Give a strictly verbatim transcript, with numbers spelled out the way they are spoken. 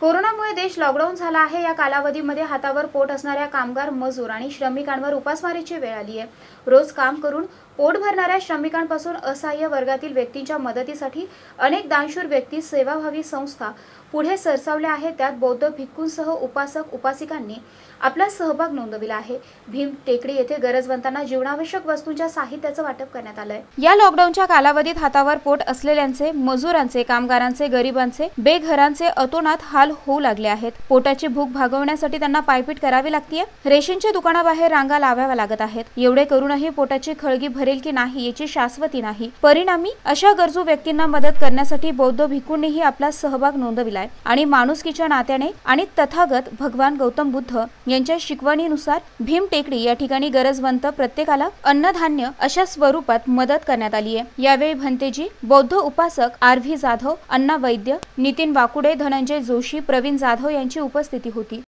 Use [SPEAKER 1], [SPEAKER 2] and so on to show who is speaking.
[SPEAKER 1] कोरोनामुळे देश लॉकडाऊन झाला आहे। या कालावधीमध्ये हातावर पोट असणाऱ्या कामगार, मजूर आणि श्रमिकांवर उपासमारीची वेळ आली आहे। रोज काम करून पोट भरणाऱ्या श्रमिकांपासून असहाय्य वर्गातील व्यक्तींच्या मदतीसाठी अनेक दानशूर व्यक्ती, सेवाभावी संस्था पुढे सरसावल्या आहेत। त्यात बौद्ध भिक्खूंसह उपासक उपासिकांनी आपला सहभाग नोंदविला आहे। भीम टेकडी येथे गरजवंतांना जीवनावश्यक वस्तूंच्या साहित्याचं वाटप करण्यात आलंय। या लॉकडाऊनच्या कालावधीत हातावर पोट असलेल्यांचे, मजुरांचे, कामगारांचे, गरिबांचे, बेघरांचे अतोनात हाल होऊ लागले आहेत। पोटाची भूक भागवण्यासाठी त्यांना पायपीट करावी लागतीये। रेशनच्या दुकानाबाहेर रांगा लावाव्या लागत आहेत। एवढे करूनही पोटाची खळगी भरेल की नाही याची शाश्वती नाही। परिणामी अशा गरजू व्यक्तींना मदत करण्यासाठी बौद्ध भिक्खूंनीही आपला सहभाग नोंदविलाय आणि माणुसकीच्या नात्याने आणि तथागत भगवान गौतम बुद्ध यांच्या शिकवणीनुसार भीम टेकडी या ठिकाणी गरजवंत प्रत्येकाला अन्नधान्य अशा स्वरूपात मदत करण्यात आली आहे। यावेळी भंतेजी, बौद्ध उपासक आर व्ही जाधव, अण्णा वैद्य, नितीन वाकुडे, धनंजय जोशी, प्रवीण जाधव यांची उपस्थिती होती।